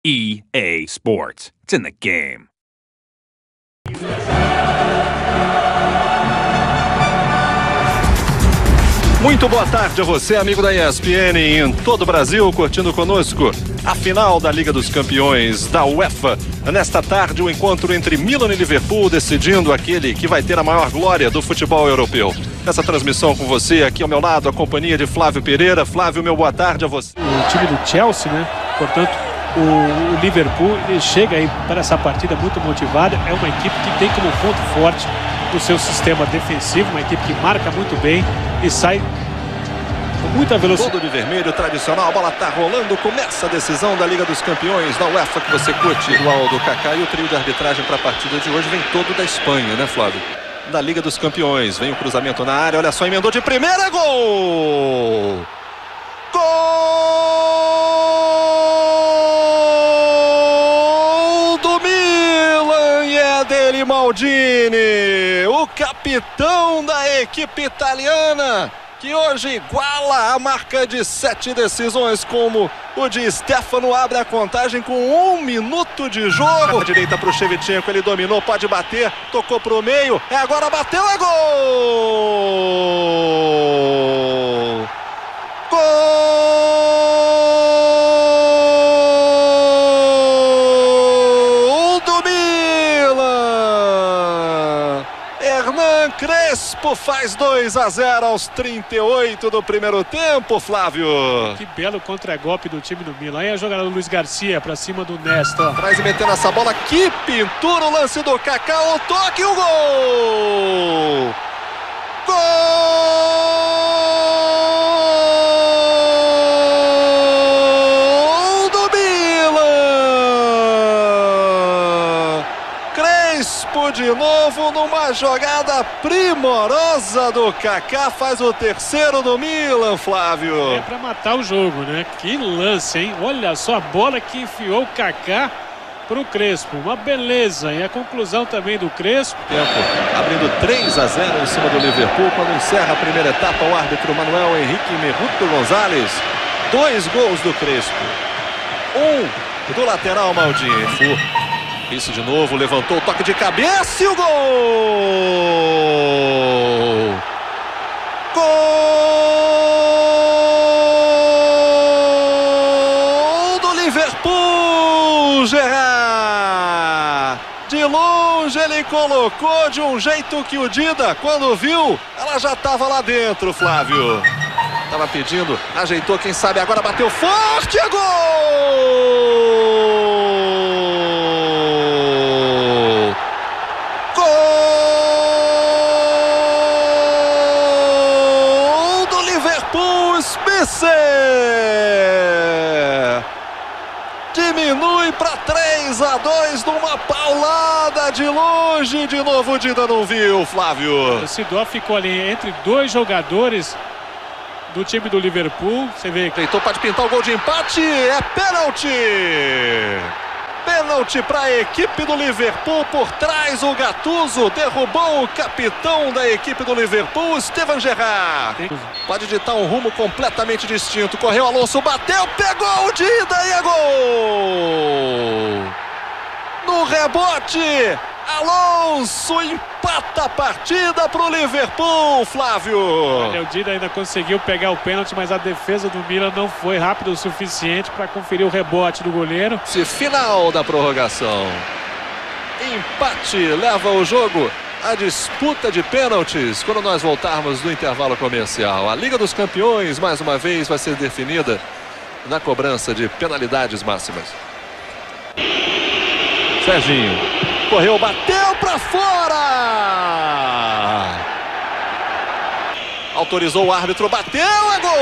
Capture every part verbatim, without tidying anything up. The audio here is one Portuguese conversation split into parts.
E A Sports. It's in the game. Muito boa tarde a você, amigo da E S P N em todo o Brasil, curtindo conosco a final da Liga dos Campeões da UEFA. Nesta tarde, o encontro entre Milan e Liverpool, decidindo aquele que vai ter a maior glória do futebol europeu. Nessa transmissão com você, aqui ao meu lado, a companhia de Flávio Pereira. Flávio, meu boa tarde a você. O time do Chelsea, né? Portanto, o, o Liverpool ele chega aí para essa partida muito motivada. É uma equipe que tem como ponto forte o seu sistema defensivo, uma equipe que marca muito bem e sai com muita velocidade. Todo de vermelho, tradicional, a bola tá rolando, começa a decisão da Liga dos Campeões da UEFA que você curte. O Aldo, Kaká e o trio de arbitragem para a partida de hoje vem todo da Espanha, né, Flávio? Da Liga dos Campeões, vem o cruzamento na área, olha só, emendou de primeira, gol! Gol do Milan e é dele, Maldini, o capitão da equipe italiana, que hoje iguala a marca de sete decisões, como o de Stefano, abre a contagem com um minuto de jogo. A direita para o Shevchenko, ele dominou, pode bater, tocou para o meio, é agora, bateu, é gol! Gol do Milan! Hernan Crespo faz dois a zero aos trinta e oito do primeiro tempo, Flávio. Que belo contragolpe do time do Milan. Aí a jogada do Luiz Garcia para cima do Nesta. Traz e metendo essa bola, que pintura, o lance do Kaká, o toque e o gol! Gol! De novo numa jogada primorosa do Kaká, faz o terceiro do Milan, Flávio. É para matar o jogo, né? Que lance, hein? Olha só a bola que enfiou o Kaká pro Crespo, uma beleza. E a conclusão também do Crespo. Tempo abrindo três a zero em cima do Liverpool quando encerra a primeira etapa. O árbitro Manuel Henrique Merruto Gonzalez. Dois gols do Crespo, um do lateral Maldini. Isso de novo, levantou o toque de cabeça e o gol! Gol do Liverpool, Gerrard! De longe ele colocou de um jeito que o Dida, quando viu, ela já estava lá dentro, Flávio. Tava pedindo, ajeitou, quem sabe agora bateu forte, é gol! Diminui para três a dois numa paulada de longe. De novo o Dida não viu, Flávio. O Seedorf ficou ali entre dois jogadores do time do Liverpool. Você vê que Deitou, pode pintar o gol de empate. É pênalti. Pênalti para a equipe do Liverpool. Por trás o Gattuso derrubou o capitão da equipe do Liverpool, Steven Gerrard. Pode ditar um rumo completamente distinto. Correu Alonso, bateu, pegou o Dida e é gol! No rebote, Alonso empata a partida para o Liverpool, Flávio. Olha, o Dida ainda conseguiu pegar o pênalti, mas a defesa do Milan não foi rápida o suficiente para conferir o rebote do goleiro. Se final da prorrogação, empate leva o jogo à disputa de pênaltis quando nós voltarmos do intervalo comercial. A Liga dos Campeões, mais uma vez, vai ser definida na cobrança de penalidades máximas. Serginho correu, bateu para fora! Autorizou o árbitro, bateu, é gol!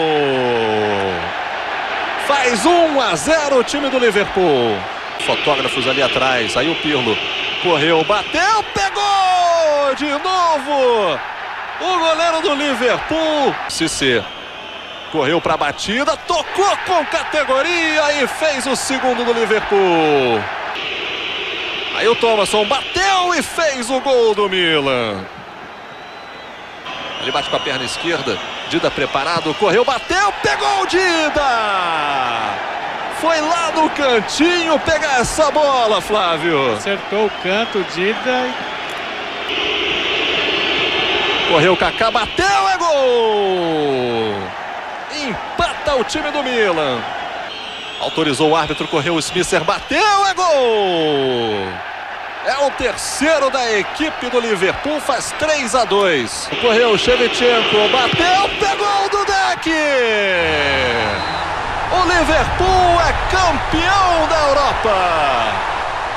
Faz um a zero o time do Liverpool. Fotógrafos ali atrás, aí o Pirlo correu, bateu, pegou! De novo! O goleiro do Liverpool, Cissé, correu para a batida, tocou com categoria e fez o segundo do Liverpool. Aí o Thomasson bateu e fez o gol do Milan. Ele bate com a perna esquerda. Dida preparado, correu, bateu, pegou o Dida! Foi lá no cantinho pegar essa bola, Flávio. Acertou o canto, Dida. Correu o Kaká, bateu, é gol! Empata o time do Milan. Autorizou o árbitro, correu o Smisser, bateu, é gol! É o terceiro da equipe do Liverpool, faz três a dois. Correu o Shevchenko, bateu, pegou o Dudek! O Liverpool é campeão da Europa!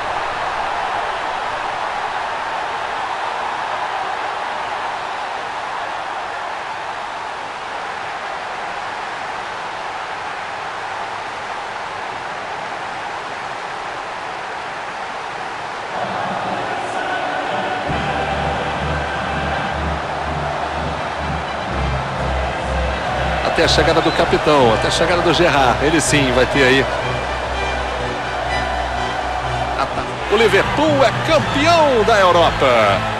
Até a chegada do capitão, até a chegada do Gerrard. Ele sim vai ter aí. O Liverpool é campeão da Europa.